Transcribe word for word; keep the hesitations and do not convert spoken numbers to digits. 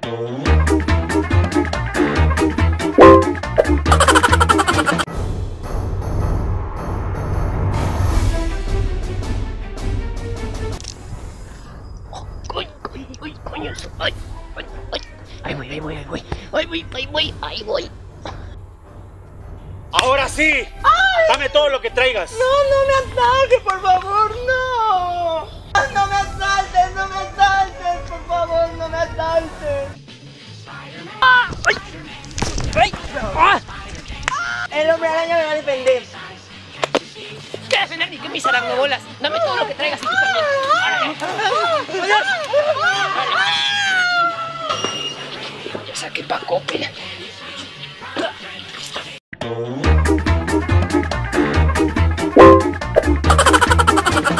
Ay, ay, ay. Ahí voy, ahí voy, ahí voy. Ahí voy, ahí voy, ahí voy. ¡Ahora sí! ¡Ay! Dame todo lo que traigas. No, no me asaltes, por favor, no. No me asaltes, no me asaltes, por favor, no me asaltes. ¡Ah! ¡Ay! ¡Ay! ¡Ah! El hombre araña me va a defender. ¿Qué defender ni qué mis arangobolas? Dame todo lo que traigas y tú también. Ya saqué pa' Coppel.